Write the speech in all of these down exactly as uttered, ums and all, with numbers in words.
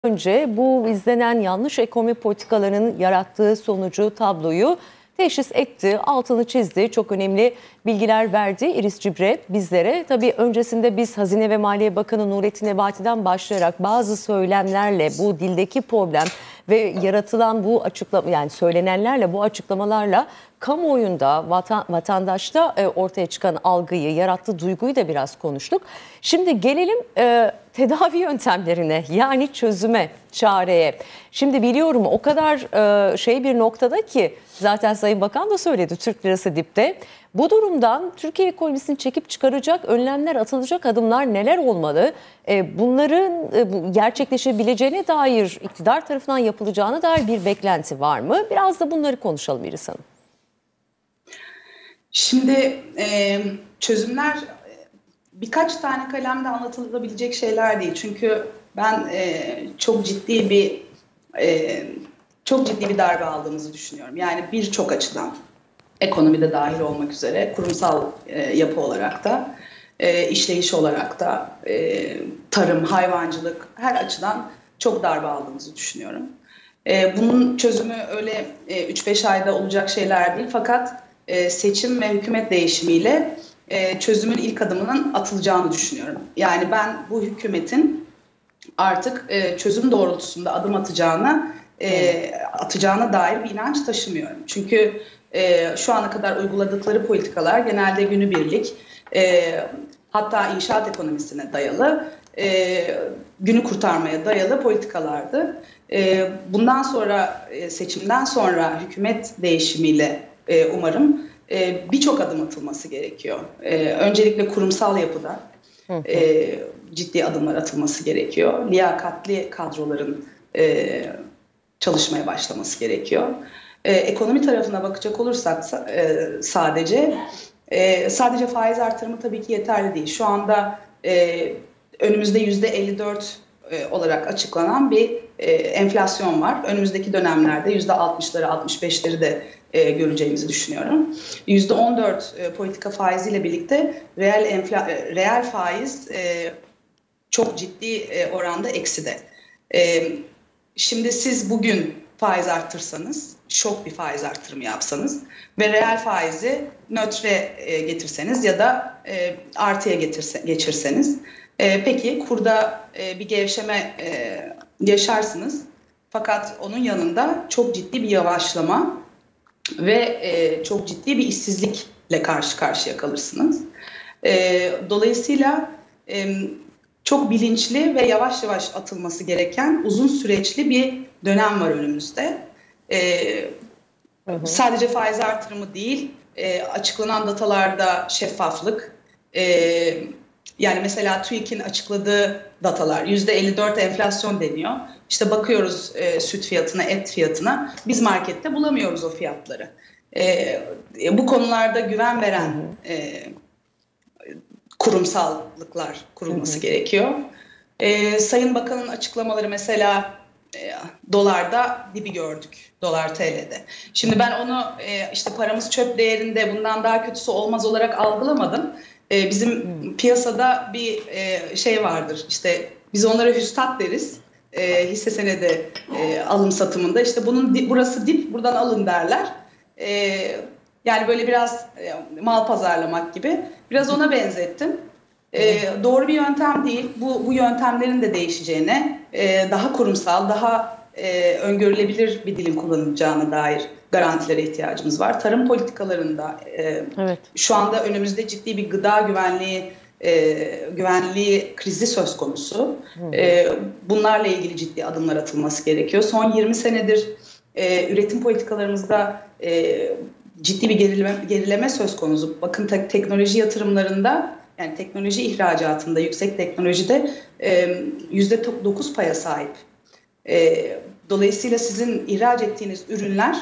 Önce bu izlenen yanlış ekonomi politikalarının yarattığı sonucu, tabloyu teşhis etti, altını çizdi. Çok önemli bilgiler verdi İris Cibre bizlere. Tabii öncesinde biz Hazine ve Maliye Bakanı Nurettin Nebati'den başlayarak bazı söylemlerle bu dildeki problem ve yaratılan bu açıklama, yani söylenenlerle, bu açıklamalarla kamuoyunda, vatan, vatandaşta e, ortaya çıkan algıyı, yarattığı duyguyu da biraz konuştuk. Şimdi gelelim e, tedavi yöntemlerine, yani çözüme, çareye. Şimdi biliyorum o kadar e, şey bir noktada ki, zaten Sayın Bakan da söyledi, Türk lirası dipte. Bu durumdan Türkiye ekonomisini çekip çıkaracak önlemler, atılacak adımlar neler olmalı? E, bunların e, gerçekleşebileceğine dair, iktidar tarafından yapılacağına dair bir beklenti var mı? Biraz da bunları konuşalım İris Hanım. Şimdi e, çözümler birkaç tane kalemde anlatılabilecek şeyler değil. Çünkü ben e, çok ciddi bir e, çok ciddi bir darbe aldığımızı düşünüyorum. Yani birçok açıdan, ekonomide dahil olmak üzere, kurumsal e, yapı olarak da, e, işleyiş olarak da, e, tarım, hayvancılık, her açıdan çok darbe aldığımızı düşünüyorum. E, bunun çözümü öyle e, üç beş ayda olacak şeyler değil. Fakat e, seçim ve hükümet değişimiyle e, çözümün ilk adımının atılacağını düşünüyorum. Yani ben bu hükümetin artık e, çözüm doğrultusunda adım atacağına, e, atacağına dair bir inanç taşımıyorum. Çünkü e, şu ana kadar uyguladıkları politikalar genelde günübirlik, e, hatta inşaat ekonomisine dayalı, e, günü kurtarmaya dayalı politikalardı. E, bundan sonra, e, seçimden sonra hükümet değişimiyle e, umarım e, birçok adım atılması gerekiyor. E, öncelikle kurumsal yapıda e, ciddi adımlar atılması gerekiyor. Liyakatli kadroların e, çalışmaya başlaması gerekiyor. E, ekonomi tarafına bakacak olursak e, sadece e, sadece faiz artırımı tabii ki yeterli değil. Şu anda e, önümüzde yüzde elli dört e, olarak açıklanan bir e, enflasyon var. Önümüzdeki dönemlerde yüzde altmışları, altmış beşleri de e, göreceğimizi düşünüyorum. yüzde on dört e, politika faiziyle birlikte reel enfla, e, reel faiz e, çok ciddi e, oranda ekside. E, şimdi siz bugün faiz arttırsanız, şok bir faiz artırımı yapsanız ve reel faizi nötre e, getirseniz ya da e, artıya getirse, geçirseniz, e, peki kurda e, bir gevşeme e, yaşarsınız. Fakat onun yanında çok ciddi bir yavaşlama ve e, çok ciddi bir işsizlikle karşı karşıya kalırsınız. E, dolayısıyla e, çok bilinçli ve yavaş yavaş atılması gereken uzun süreçli bir dönem var önümüzde. Ee, hı hı. Sadece faiz artırımı değil, e, açıklanan datalarda şeffaflık. E, yani mesela TÜİK'in açıkladığı datalar, yüzde elli dört enflasyon deniyor. İşte bakıyoruz e, süt fiyatına, et fiyatına. Biz markette bulamıyoruz o fiyatları. E, bu konularda güven veren e, kurumsallıklar kurulması hı hı. gerekiyor. E, Sayın Bakan'ın açıklamaları mesela e, dolarda dibi gördük, dolar T L'de. Şimdi ben onu e, işte paramız çöp değerinde, bundan daha kötüsü olmaz olarak algılamadım. E, bizim hı. piyasada bir e, şey vardır, işte biz onlara hüstat deriz. E, hisse senedi e, alım satımında işte bunun di, burası dip, buradan alın derler. E, Yani böyle biraz e, mal pazarlamak gibi. Biraz ona benzettim. E, doğru bir yöntem değil. Bu, bu yöntemlerin de değişeceğine, e, daha kurumsal, daha e, öngörülebilir bir dilin kullanılacağına dair garantilere ihtiyacımız var. Tarım politikalarında e, evet. şu anda önümüzde ciddi bir gıda güvenliği e, güvenliği krizi söz konusu. E, bunlarla ilgili ciddi adımlar atılması gerekiyor. Son yirmi senedir e, üretim politikalarımızda e, ciddi bir gerileme, gerileme söz konusu. Bakın te- teknoloji yatırımlarında, yani teknoloji ihracatında, yüksek teknolojide e, yüzde dokuz paya sahip. E, dolayısıyla sizin ihraç ettiğiniz ürünler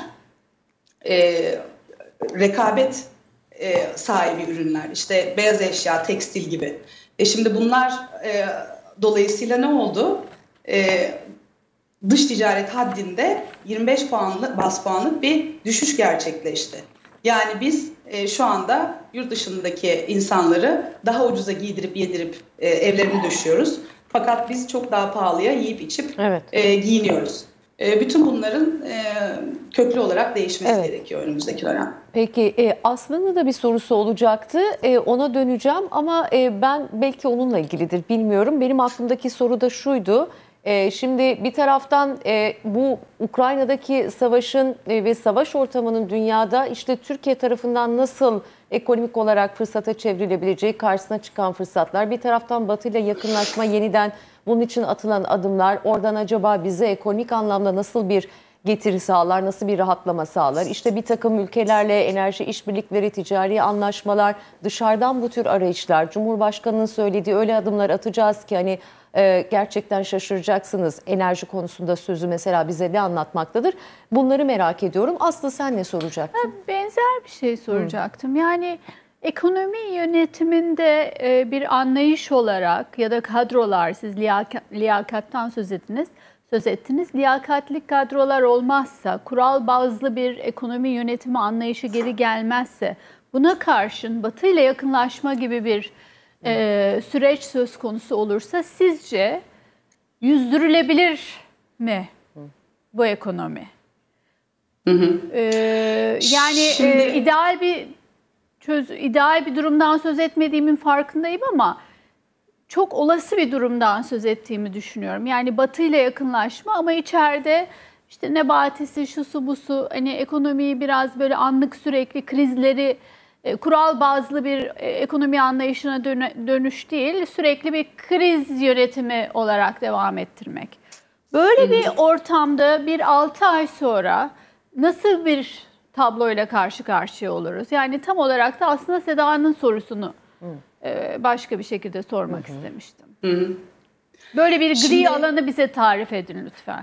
e, rekabet e, sahibi ürünler. İşte beyaz eşya, tekstil gibi. E şimdi bunlar e, dolayısıyla ne oldu? E, dış ticaret haddinde yirmi beş puanlık, bas puanlık bir düşüş gerçekleşti. Yani biz e, şu anda yurt dışındaki insanları daha ucuza giydirip yedirip e, evlerini döşüyoruz. Fakat biz çok daha pahalıya yiyip içip evet. e, giyiniyoruz. E, bütün bunların e, köklü olarak değişmesi evet. gerekiyor önümüzdeki dönem. Peki e, Aslı'nın da bir sorusu olacaktı. E, ona döneceğim ama e, ben belki onunla ilgilidir bilmiyorum. Benim aklımdaki soru da şuydu. E, şimdi bir taraftan e, bu Ukrayna'daki savaşın e, ve savaş ortamının dünyada işte Türkiye tarafından nasıl ekonomik olarak fırsata çevrilebileceği, karşısına çıkan fırsatlar. Bir taraftan Batı ile yakınlaşma, yeniden bunun için atılan adımlar, oradan acaba bize ekonomik anlamda nasıl bir getiri sağlar, nasıl bir rahatlama sağlar? İşte bir takım ülkelerle enerji işbirlikleri, ticari anlaşmalar, dışarıdan bu tür arayışlar. Cumhurbaşkanının söylediği öyle adımlar atacağız ki hani e, gerçekten şaşıracaksınız. Enerji konusunda sözü mesela bize ne anlatmaktadır? Bunları merak ediyorum. Aslı sen ne soracaktın? Benzer bir şey soracaktım. Hı. Yani ekonomi yönetiminde e, bir anlayış olarak ya da kadrolar, siz liyakat, liyakattan söz ettiniz. Söz ettiniz. Liyakatli kadrolar olmazsa, kural bazlı bir ekonomi yönetimi anlayışı geri gelmezse, buna karşın Batı ile yakınlaşma gibi bir e, süreç söz konusu olursa sizce yüzdürülebilir mi bu ekonomi? Hı hı. Ee, yani Şimdi... e, ideal bir çöz, ideal bir durumdan söz etmediğimin farkındayım ama çok olası bir durumdan söz ettiğimi düşünüyorum. Yani Batı ile yakınlaşma ama içeride işte Nebati'si, şusu busu, hani ekonomiyi biraz böyle anlık sürekli krizleri, e, kural bazlı bir e, ekonomi anlayışına dön dönüş değil, sürekli bir kriz yönetimi olarak devam ettirmek. Böyle hmm. bir ortamda bir altı ay sonra nasıl bir tabloyla karşı karşıya oluruz? Yani tam olarak da aslında Seda'nın sorusunu hmm. başka bir şekilde sormak hı hı. istemiştim. Hı hı. Böyle bir gri şimdi, alanı bize tarif edin lütfen.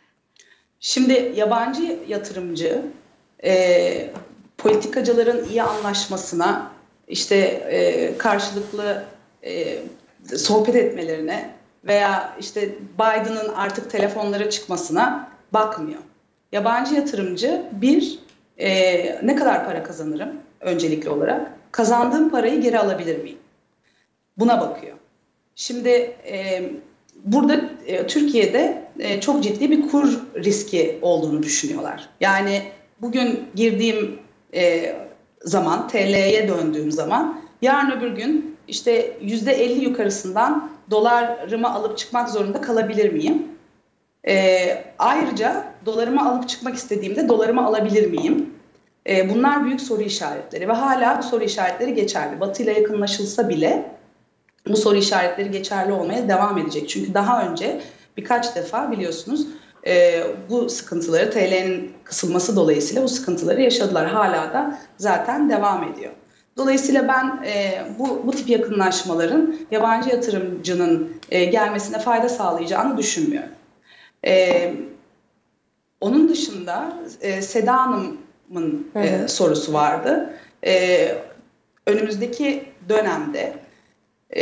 Şimdi yabancı yatırımcı e, politikacıların iyi anlaşmasına, işte e, karşılıklı e, sohbet etmelerine veya işte Biden'ın artık telefonlara çıkmasına bakmıyor. Yabancı yatırımcı bir, e, ne kadar para kazanırım öncelikli olarak? Kazandığım parayı geri alabilir miyim? Buna bakıyor. Şimdi e, burada e, Türkiye'de e, çok ciddi bir kur riski olduğunu düşünüyorlar. Yani bugün girdiğim e, zaman, T L'ye döndüğüm zaman yarın öbür gün işte yüzde elli yukarısından dolarımı alıp çıkmak zorunda kalabilir miyim? E, ayrıca dolarımı alıp çıkmak istediğimde dolarımı alabilir miyim? Bunlar büyük soru işaretleri ve hala bu soru işaretleri geçerli. Batı ile yakınlaşılsa bile bu soru işaretleri geçerli olmaya devam edecek. Çünkü daha önce birkaç defa biliyorsunuz bu sıkıntıları, T L'nin kısılması dolayısıyla bu sıkıntıları yaşadılar. Hala da zaten devam ediyor. Dolayısıyla ben bu, bu tip yakınlaşmaların yabancı yatırımcının gelmesine fayda sağlayacağını düşünmüyorum. Onun dışında Seda Hanım E, sorusu vardı. E, önümüzdeki dönemde e,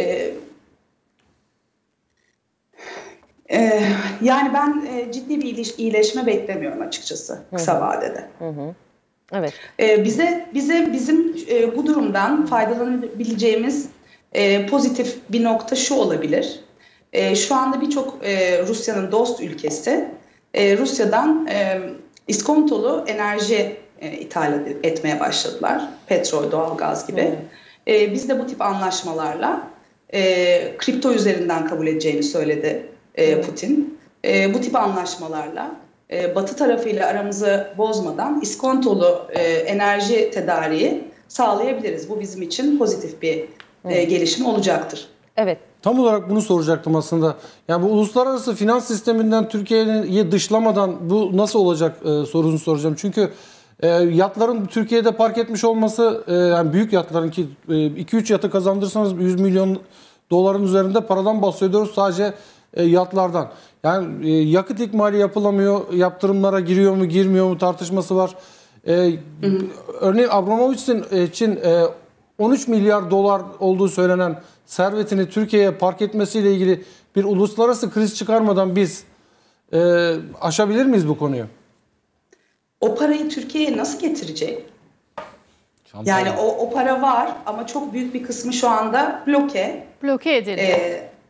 e, yani ben e, ciddi bir iyileşme beklemiyorum açıkçası kısa hı hı. vadede. Hı hı. Evet. E, bize bize bizim e, bu durumdan faydalanabileceğimiz e, pozitif bir nokta şu olabilir. E, şu anda birçok e, Rusya'nın dost ülkesi e, Rusya'dan e, iskontolu enerji E, ithal etmeye başladılar. Petrol, doğalgaz gibi. Hmm. E, biz de bu tip anlaşmalarla e, kripto üzerinden kabul edeceğini söyledi e, Putin. E, bu tip anlaşmalarla e, Batı tarafıyla aramızı bozmadan iskontolu e, enerji tedariği sağlayabiliriz. Bu bizim için pozitif bir hmm. e, gelişme olacaktır. Evet. Tam olarak bunu soracaktım aslında. Yani bu uluslararası finans sisteminden Türkiye'yi dışlamadan bu nasıl olacak e, sorusunu soracağım. Çünkü E, yatların Türkiye'de park etmiş olması, e, yani büyük yatların ki e, iki üç yatı kazandırsanız yüz milyon doların üzerinde paradan bahsediyoruz sadece e, yatlardan. Yani e, yakıt ikmali yapılamıyor, yaptırımlara giriyor mu girmiyor mu tartışması var. E, hı hı. Örneğin Abramovich'in için e, on üç milyar dolar olduğu söylenen servetini Türkiye'ye park etmesiyle ilgili bir uluslararası kriz çıkarmadan biz e, aşabilir miyiz bu konuyu? O parayı Türkiye'ye nasıl getirecek? Şampanya. Yani o, o para var ama çok büyük bir kısmı şu anda bloke. Bloke edildi. Ee,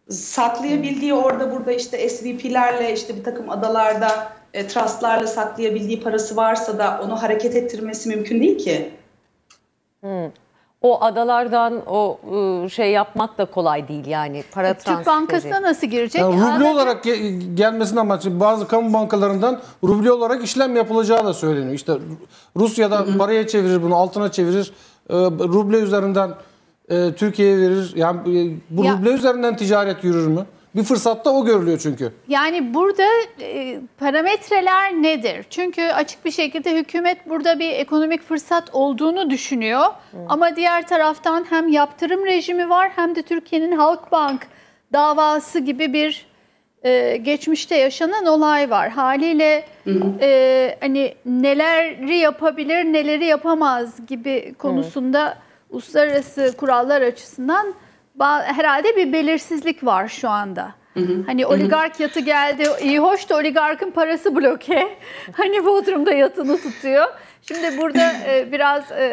saklayabildiği orada burada işte S V P'lerle işte bir takım adalarda e, trustlarla saklayabildiği parası varsa da onu hareket ettirmesi mümkün değil ki. Hmm. O adalardan o şey yapmak da kolay değil yani para transferi. Türk Bankası'na nasıl girecek? Yani ruble Anladım. olarak ge- gelmesinin amacı bazı kamu bankalarından ruble olarak işlem yapılacağı da söyleniyor. İşte Rusya'da hı hı. paraya çevirir, bunu altına çevirir, e, ruble üzerinden e, Türkiye'ye verir. Yani e, bu ya, ruble üzerinden ticaret yürür mü? Bir fırsatta o görülüyor çünkü. Yani burada e, parametreler nedir? Çünkü açık bir şekilde hükümet burada bir ekonomik fırsat olduğunu düşünüyor. Hmm. Ama diğer taraftan hem yaptırım rejimi var hem de Türkiye'nin Halkbank davası gibi bir e, geçmişte yaşanan olay var. Haliyle e, hani neleri yapabilir, neleri yapamaz gibi konusunda hmm. uluslararası kurallar açısından herhalde bir belirsizlik var şu anda. Hı hı. Hani oligark yatı geldi, iyi hoş da oligarkın parası bloke. Hani Bodrum'da yatını tutuyor. Şimdi burada e, biraz e,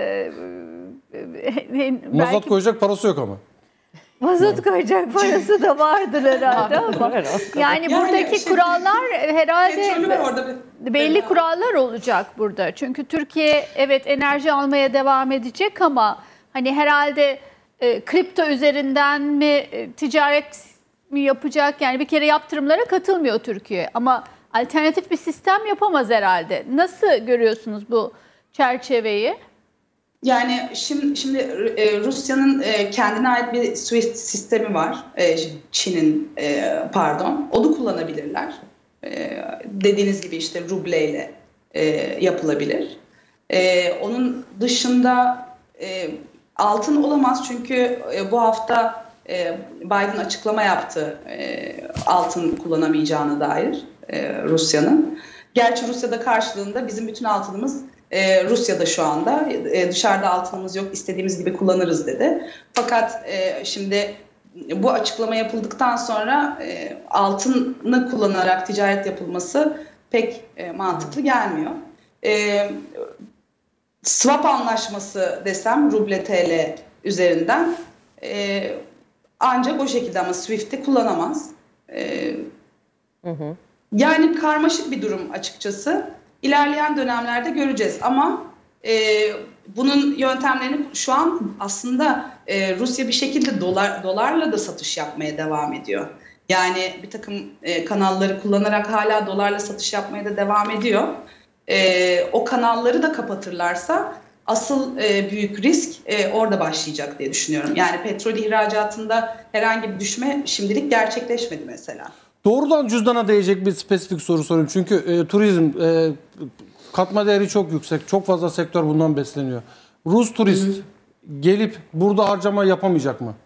e, mazot belki... koyacak parası yok ama. Mazot koyacak parası da vardır herhalde ama. Yani buradaki yani, kurallar herhalde belli kurallar olacak burada. Çünkü Türkiye evet enerji almaya devam edecek ama hani herhalde E, kripto üzerinden mi e, ticaret mi yapacak? Yani bir kere yaptırımlara katılmıyor Türkiye ama alternatif bir sistem yapamaz herhalde. Nasıl görüyorsunuz bu çerçeveyi? Yani şimdi, şimdi e, Rusya'nın e, kendine ait bir SWIFT sistemi var. E, Çin'in e, pardon. Onu kullanabilirler. E, dediğiniz gibi işte rubleyle e, yapılabilir. E, onun dışında e, altın olamaz çünkü e, bu hafta e, Biden açıklama yaptı e, altın kullanamayacağına dair e, Rusya'nın. Gerçi Rusya'da karşılığında bizim bütün altınımız e, Rusya'da şu anda. E, dışarıda altınımız yok, istediğimiz gibi kullanırız dedi. Fakat e, şimdi bu açıklama yapıldıktan sonra e, altını kullanarak ticaret yapılması pek e, mantıklı gelmiyor. E, Swap anlaşması desem ruble T L üzerinden e, ancak o şekilde ama Swift'i kullanamaz. E, hı hı. Yani karmaşık bir durum açıkçası. İlerleyen dönemlerde göreceğiz ama e, bunun yöntemlerini şu an aslında e, Rusya bir şekilde dolar dolarla da satış yapmaya devam ediyor. Yani bir takım e, kanalları kullanarak hala dolarla satış yapmaya da devam ediyor. E, o kanalları da kapatırlarsa asıl e, büyük risk e, orada başlayacak diye düşünüyorum. Yani petrol ihracatında herhangi bir düşme şimdilik gerçekleşmedi mesela. Doğrudan cüzdana değecek bir spesifik soru sorayım. Çünkü e, turizm e, katma değeri çok yüksek. Çok fazla sektör bundan besleniyor. Rus turist Hı-hı. gelip burada harcama yapamayacak mı?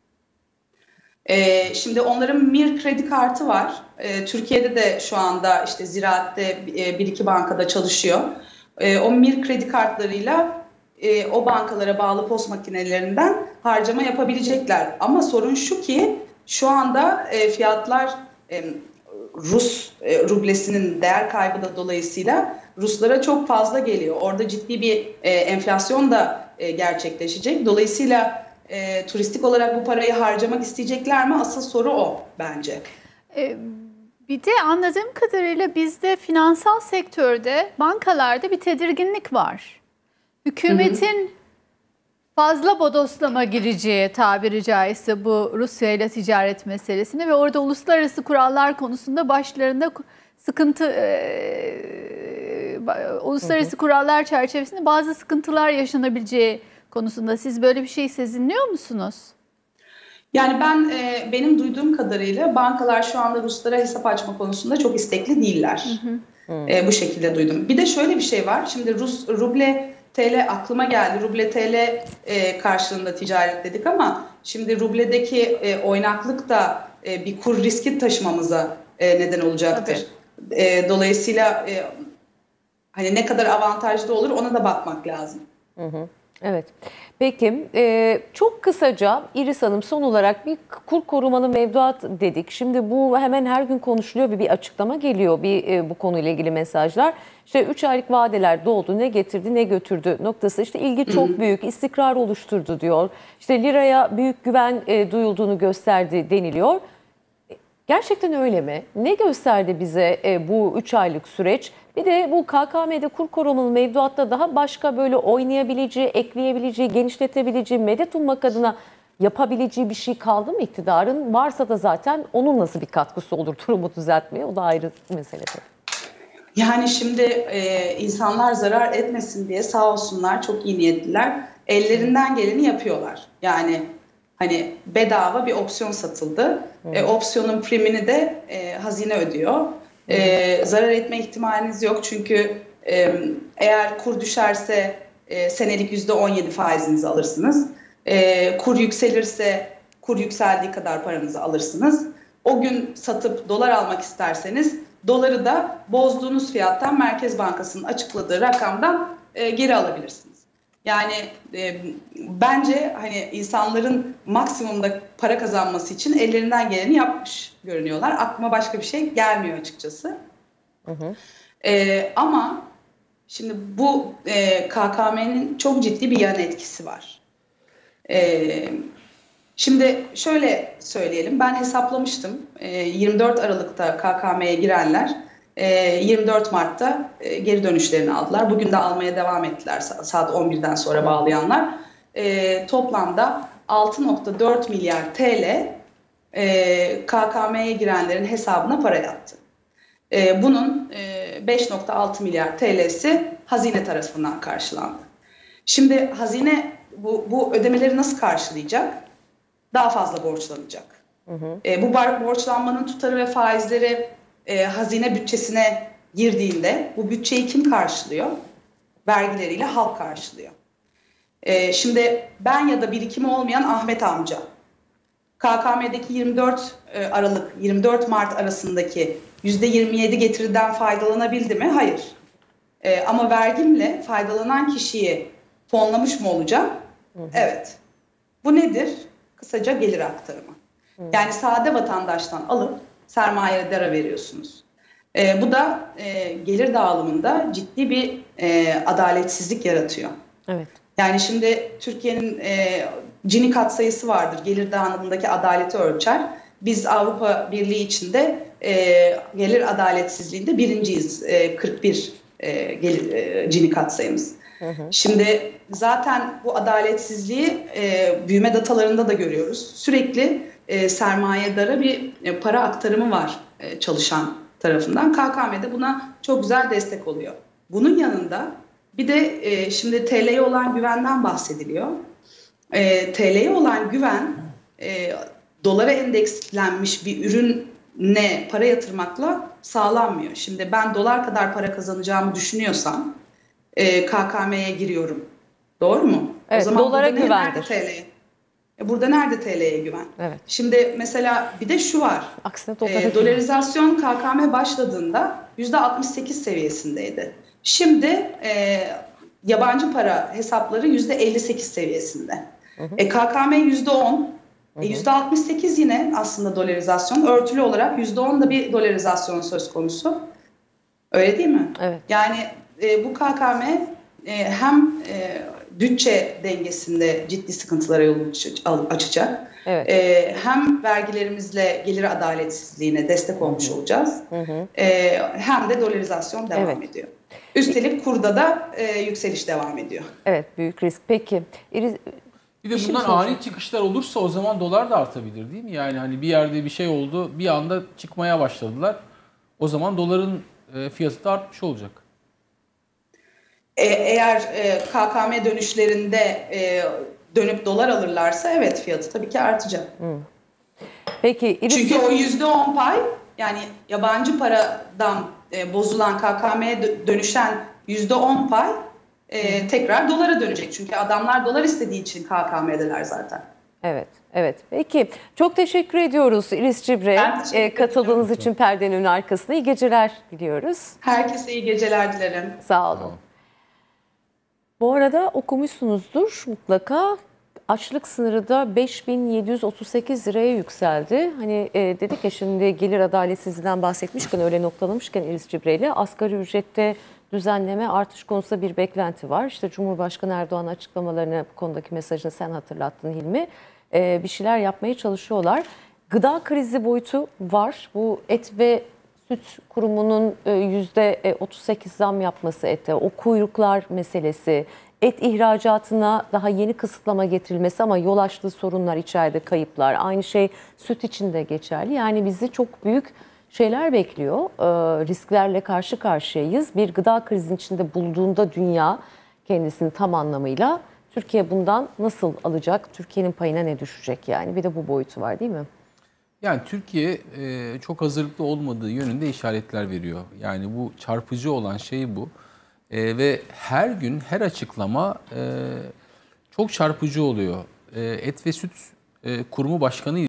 Ee, şimdi onların Mir kredi kartı var. Ee, Türkiye'de de şu anda işte Ziraat'te e, bir iki bankada çalışıyor. E, o Mir kredi kartlarıyla e, o bankalara bağlı post makinelerinden harcama yapabilecekler. Ama sorun şu ki şu anda e, fiyatlar e, Rus e, rublesinin değer kaybı da dolayısıyla Ruslara çok fazla geliyor. Orada ciddi bir e, enflasyon da e, gerçekleşecek. Dolayısıyla E, turistik olarak bu parayı harcamak isteyecekler mi? Asıl soru o bence. E, bir de anladığım kadarıyla bizde finansal sektörde, bankalarda bir tedirginlik var. Hükümetin hı hı. fazla bodoslama gireceği tabiri caizse bu Rusya ile ticaret meselesine ve orada uluslararası kurallar konusunda başlarında sıkıntı, e, uluslararası hı hı. kurallar çerçevesinde bazı sıkıntılar yaşanabileceği konusunda siz böyle bir şey sezinliyor musunuz? Yani ben e, benim duyduğum kadarıyla bankalar şu anda Ruslara hesap açma konusunda çok istekli değiller. Hı hı. E, bu şekilde duydum. Bir de şöyle bir şey var. Şimdi Rus ruble T L aklıma geldi. Ruble T L e, karşılığında ticaret dedik ama şimdi rubledeki e, oynaklık da e, bir kur riski taşımamıza e, neden olacaktır. E, dolayısıyla e, hani ne kadar avantajlı olur ona da bakmak lazım. Hı hı. Evet. Peki e, çok kısaca İris Hanım son olarak bir kur korumalı mevduat dedik. Şimdi bu hemen her gün konuşuluyor ve bir açıklama geliyor bir e, bu konuyla ilgili mesajlar. İşte üç aylık vadeler doldu, ne getirdi ne götürdü noktası işte ilgi çok büyük, istikrar oluşturdu diyor. İşte liraya büyük güven e, duyulduğunu gösterdi deniliyor. Gerçekten öyle mi? Ne gösterdi bize e, bu üç aylık süreç? Bir de bu K K M'de kur korumalı mevduatta daha başka böyle oynayabileceği, ekleyebileceği, genişletebileceği, medet ummak adına yapabileceği bir şey kaldı mı iktidarın? Varsa da zaten onun nasıl bir katkısı olur durumu düzeltmeye? O da ayrı mesele tabii. Yani şimdi e, insanlar zarar etmesin diye sağ olsunlar, çok iyi niyetliler. Ellerinden geleni yapıyorlar. Yani hani bedava bir opsiyon satıldı. E, opsiyonun primini de e, hazine ödüyor. E, zarar etme ihtimaliniz yok çünkü e, eğer kur düşerse e, senelik yüzde on yedi faizinizi alırsınız. E, kur yükselirse kur yükseldiği kadar paranızı alırsınız. O gün satıp dolar almak isterseniz doları da bozduğunuz fiyattan Merkez Bankası'nın açıkladığı rakamdan e, geri alabilirsiniz. Yani e, bence hani insanların maksimumda para kazanması için ellerinden geleni yapmış görünüyorlar. Aklıma başka bir şey gelmiyor açıkçası. Hı hı. E, ama şimdi bu e, K K M'nin çok ciddi bir yan etkisi var. E, şimdi şöyle söyleyelim, ben hesaplamıştım. E, yirmi dört Aralık'ta K K M'ye girenler yirmi dört Mart'ta geri dönüşlerini aldılar. Bugün de almaya devam ettiler saat on birden sonra bağlayanlar. E, toplamda altı nokta dört milyar T L e, K K M'ye girenlerin hesabına para yattı. E, bunun e, beş nokta altı milyar T L'si hazine tarafından karşılandı. Şimdi hazine bu, bu ödemeleri nasıl karşılayacak? Daha fazla borçlanacak. Hı hı. E, bu borçlanmanın tutarı ve faizleri E, hazine bütçesine girdiğinde bu bütçeyi kim karşılıyor? Vergileriyle halk karşılıyor. E, şimdi ben ya da birikimi olmayan Ahmet amca K K M'deki yirmi dört Aralık yirmi dört Mart arasındaki yüzde yirmi yedi getiriden faydalanabildi mi? Hayır. E, ama vergimle faydalanan kişiyi fonlamış mı olacağım? Hı hı. Evet. Bu nedir? Kısaca gelir aktarımı. Hı. Yani sade vatandaştan alıp sermayedara veriyorsunuz. E, bu da e, gelir dağılımında ciddi bir e, adaletsizlik yaratıyor. Evet. Yani şimdi Türkiye'nin e, Gini katsayısı vardır. Gelir dağılımındaki adaleti ölçer. Biz Avrupa Birliği içinde e, gelir adaletsizliğinde birinciyiz. E, kırk bir e, gelir, e, Gini katsayımız. Hı hı. Şimdi zaten bu adaletsizliği e, büyüme datalarında da görüyoruz. Sürekli E, sermayedara bir e, para aktarımı var e, çalışan tarafından. K K M de buna çok güzel destek oluyor. Bunun yanında bir de e, şimdi T L'ye olan güvenden bahsediliyor. E, T L'ye olan güven e, dolara endekslenmiş bir ürüne para yatırmakla sağlanmıyor. Şimdi ben dolar kadar para kazanacağımı düşünüyorsam e, K K M'ye giriyorum. Doğru mu? Evet, o zaman dolara güvendir. T L'ye Burada nerede T L'ye güven? Evet. Şimdi mesela bir de şu var. Aksine e, dolarizasyon K K M başladığında yüzde altmış sekiz seviyesindeydi. Şimdi e, yabancı para hesapları yüzde elli sekiz seviyesinde. Hı hı. E, K K M yüzde on. E, yüzde altmış sekiz yine aslında dolarizasyon. Örtülü olarak yüzde on da bir dolarizasyon söz konusu. Öyle değil mi? Evet. Yani e, bu K K M e, hem e, bütçe dengesinde ciddi sıkıntılara yol açacak. Evet. Ee, hem vergilerimizle gelir adaletsizliğine destek olmuş olacağız. Hı hı. Ee, hem de dolarizasyon devam evet. ediyor. Üstelik kurda da e, yükseliş devam ediyor. Evet, büyük risk. Peki. İriz... Bir de bundan ani çıkışlar olursa o zaman dolar da artabilir değil mi? Yani hani bir yerde bir şey oldu, bir anda çıkmaya başladılar. O zaman doların fiyatı da artmış olacak. Eğer K K M dönüşlerinde dönüp dolar alırlarsa evet fiyatı tabii ki artacak. Hmm. Peki. İriz... Çünkü o yüzde on pay yani yabancı paradan bozulan K K M'ye dönüşen yüzde on pay hmm. tekrar dolara dönecek. Çünkü adamlar dolar istediği için K K M'deler zaten. Evet, evet. Peki. Çok teşekkür ediyoruz İriz Cibre. E, katıldığınız için perdenin arkasında iyi geceler diliyoruz. Herkese iyi geceler dilerim. Sağ olun. Bu arada okumuşsunuzdur mutlaka. Açlık sınırı da beş bin yedi yüz otuz sekiz liraya yükseldi. Hani e, dedik ya şimdi gelir adaletsizliğinden bahsetmişken öyle noktalamışken İriz Cibre ile asgari ücrette düzenleme artış konusunda bir beklenti var. İşte Cumhurbaşkanı Erdoğan açıklamalarını bu konudaki mesajını sen hatırlattın Hilmi. E, bir şeyler yapmaya çalışıyorlar. Gıda krizi boyutu var. Bu et ve süt kurumunun yüzde otuz sekiz zam yapması ete, o kuyruklar meselesi, et ihracatına daha yeni kısıtlama getirilmesi ama yol açtığı sorunlar, içeride kayıplar. Aynı şey süt için de geçerli. Yani bizi çok büyük şeyler bekliyor. Ee, risklerle karşı karşıyayız. Bir gıda krizinin içinde bulduğunda dünya kendisini tam anlamıyla, Türkiye bundan nasıl alacak? Türkiye'nin payına ne düşecek yani? Bir de bu boyutu var değil mi? Yani Türkiye e, çok hazırlıklı olmadığı yönünde işaretler veriyor. Yani bu çarpıcı olan şey bu. E, ve her gün her açıklama e, çok çarpıcı oluyor. E, Et ve Süt e, Kurumu Başkanı